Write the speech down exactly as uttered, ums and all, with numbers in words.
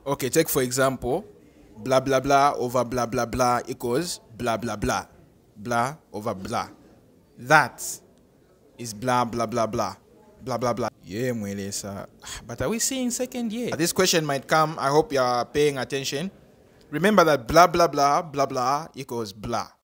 Okay, take for example, blah blah blah over blah blah blah equals blah blah blah. Blah over blah. That is blah blah blah blah. Blah blah blah. Yeah, mwelesa. But are we seeing second year? This question might come. I hope you are paying attention. Remember that blah blah blah blah blah equals blah.